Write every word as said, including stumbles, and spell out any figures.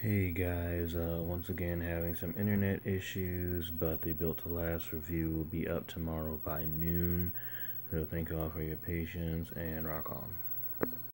Hey guys, uh, once again having some internet issues, but the Built to Last review will be up tomorrow by noon. So thank you all for your patience and rock on.